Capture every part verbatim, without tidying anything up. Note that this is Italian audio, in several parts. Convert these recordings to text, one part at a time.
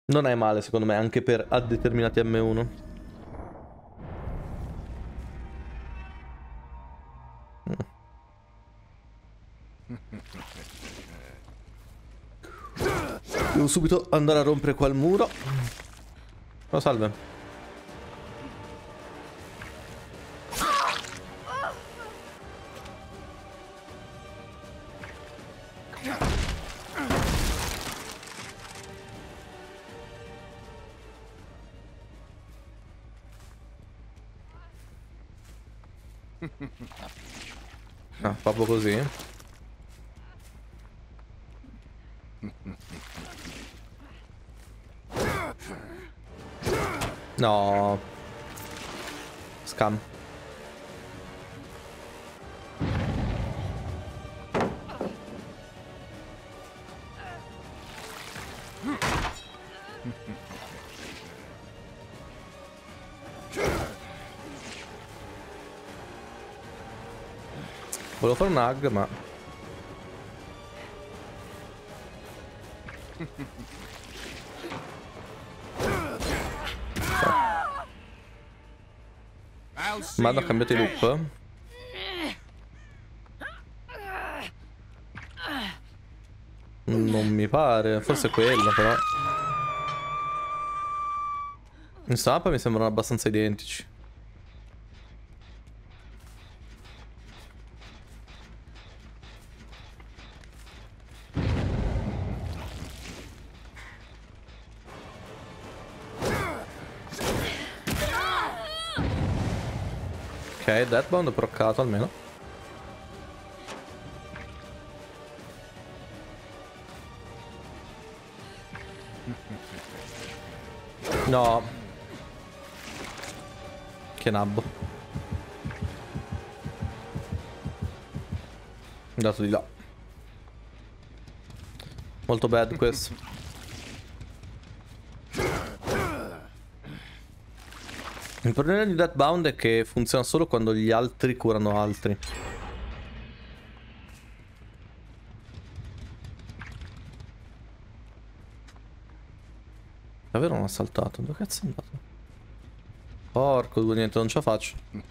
Non è male secondo me, anche per a determinati M uno. Mm. Devo subito andare a rompere qua il muro. Oh, salve. Ah, proprio così. No. Scam. Volevo fare un hug, ma... Ma hanno cambiato i loop? Non mi pare, forse è quello però. In stampa mi sembrano abbastanza identici. Ok, Deathbound ho proccato almeno. No. Che nabbo. Andato di là. Molto bad questo. Il problema di Deathbound è che funziona solo quando gli altri curano altri. Davvero non ha saltato? Dove cazzo è andato? Porco due, niente, non ce la faccio.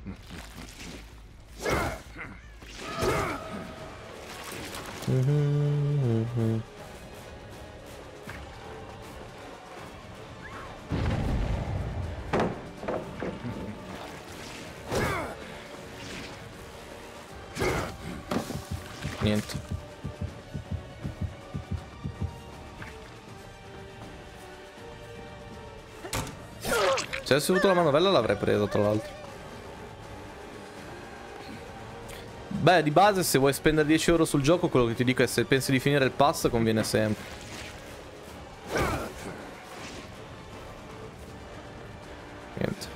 Mm-hmm. Niente. Se avessi avuto la manovella l'avrei presa, tra l'altro. Beh, di base se vuoi spendere dieci euro sul gioco, quello che ti dico è se pensi di finire il pass conviene sempre. Niente.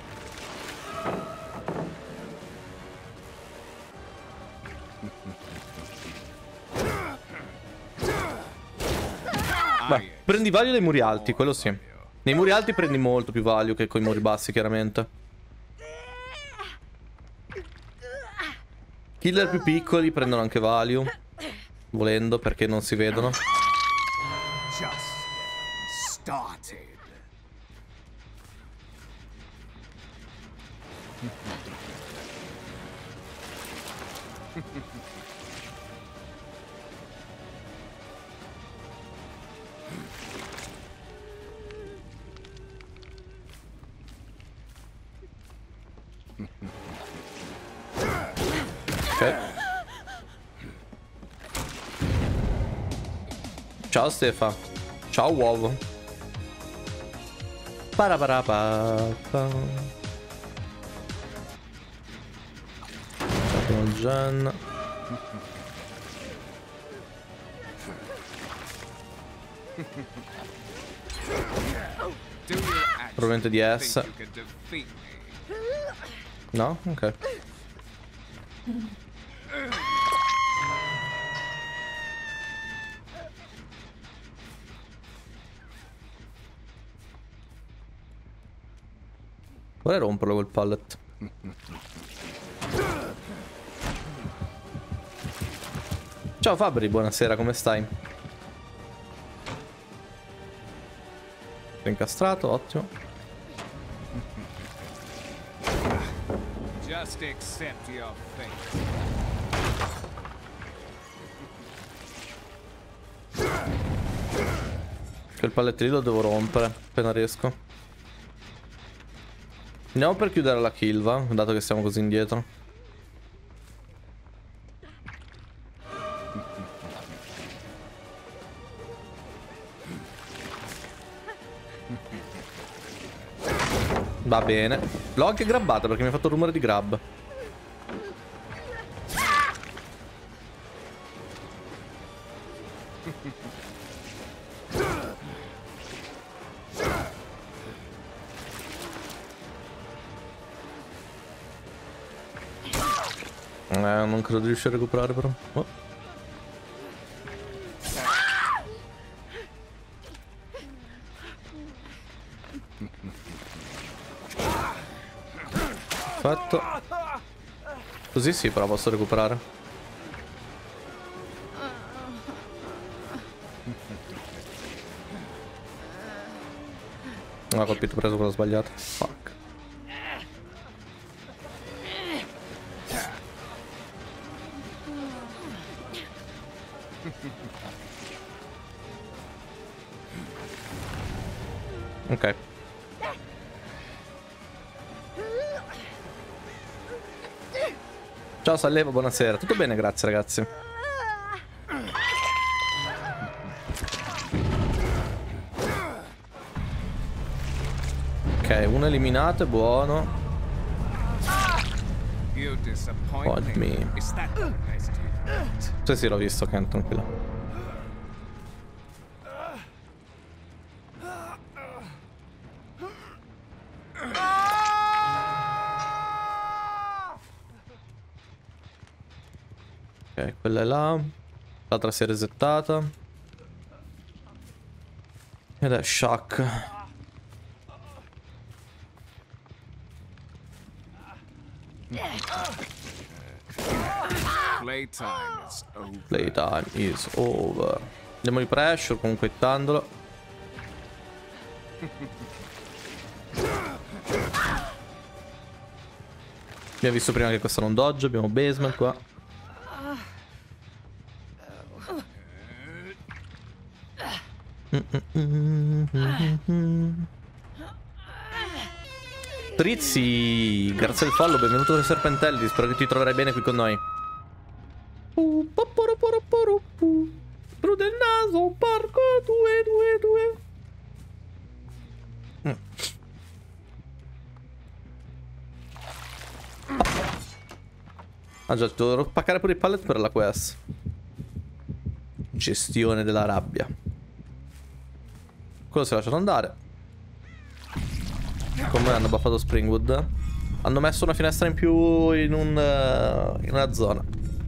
Beh, prendi value dai muri alti, quello sì. Nei muri alti prendi molto più value che con i muri bassi, chiaramente. Killer più piccoli prendono anche value, volendo, perché non si vedono. Ok. Ciao Stefa. Ciao uovo. Paraparapa. Ciao Gian. Probabilmente di S. No? Ok. Vorrei romperlo quel pallet. Ciao Fabri, buonasera, come stai? Sei incastrato, ottimo. Just accept your fate. Quel pallettino lo devo rompere appena riesco. Andiamo per chiudere la kill, va? Dato che siamo così indietro. Va bene. L'ho anche grabbata perché mi ha fatto il rumore di grab. Eh, non credo di riuscire a recuperare però. Oh. Perfetto. Così sì, però posso recuperare. Non ho colpito, preso quello sbagliato. Fuck. Ok. Ciao Sallevo, buonasera. Tutto bene, grazie ragazzi. Ok, uno eliminato, è buono. Hold me. Sì, sì, l'ho visto, Ken, tranquillo. Ok, quella è là. L'altra si è resettata. Ed è shock. Playtime is over. Playtime is over. Andiamo di pressure, comunque hittandolo. Abbiamo visto prima che questo non dodge, abbiamo basement qua. Trizzi, grazie al follow, benvenuto ai Serpentelli, spero che ti troverai bene qui con noi. Giù del naso, porco, due, due, due. Mm. Ah già, devo paccare pure i pallet per la quest. Gestione della rabbia. Quello si è lasciato andare. Come hanno buffato Springwood? Hanno messo una finestra in più in un uh, in una zona.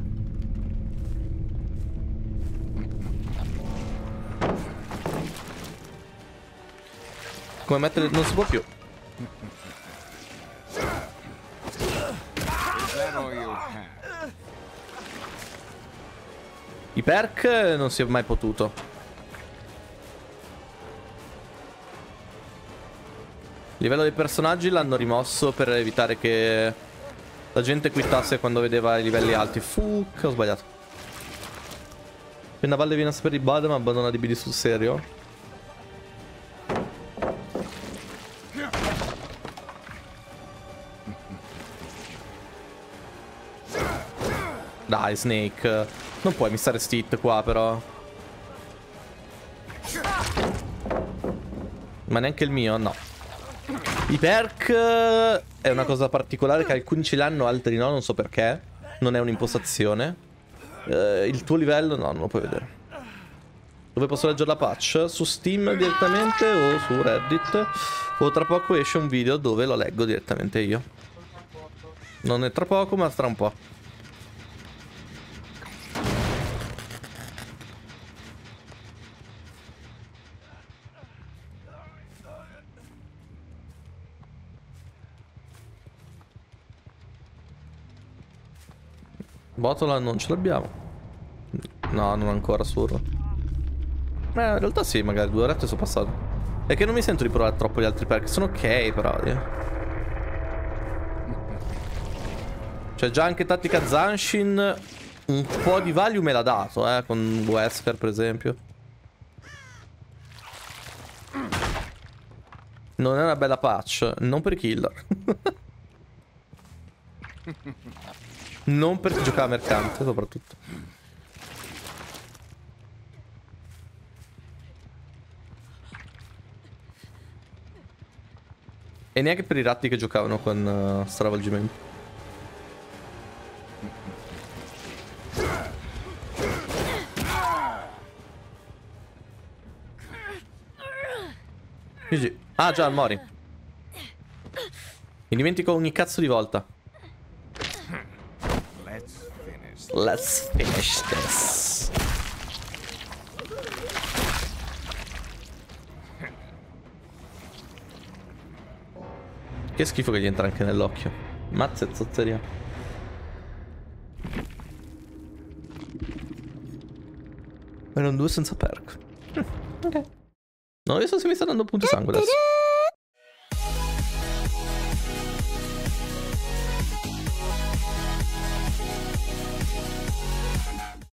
Come mettere... non si può più. I perk non si è mai potuto. Il livello dei personaggi l'hanno rimosso per evitare che la gente quittasse quando vedeva i livelli alti. Fuck, ho sbagliato. Appena Valle viene a sapere di Bad, ma abbandona D B D sul serio. Dai, Snake. Non puoi missare Stit qua, però. Ma neanche il mio, no. I perk è una cosa particolare che alcuni ce l'hanno, altri no, non so perché. Non è un'impostazione. eh, Il tuo livello no, non lo puoi vedere. Dove posso leggere la patch? Su Steam direttamente o su Reddit. O tra poco esce un video dove lo leggo direttamente io. Non è tra poco, ma tra un po'. Botola non ce l'abbiamo. No, non ancora surro. Eh, in realtà sì, magari due orette sono passate. È che non mi sento di provare troppo gli altri perk. Sono ok, però. Eh. Cioè, già anche tattica Zanshin un po' di value me l'ha dato, eh. Con Wesker, per esempio. Non è una bella patch. Non per i killer. Non per chi giocava mercante, soprattutto. E neanche per i ratti che giocavano con uh, stravolgimento. G G. Ah già, mori. Mi dimentico ogni cazzo di volta. Let's finish. Let's finish this. Che schifo che gli entra anche nell'occhio. Mazza e zozzeria. Erano due senza perk. Ok. Non so se mi sta dando punti sangue adesso.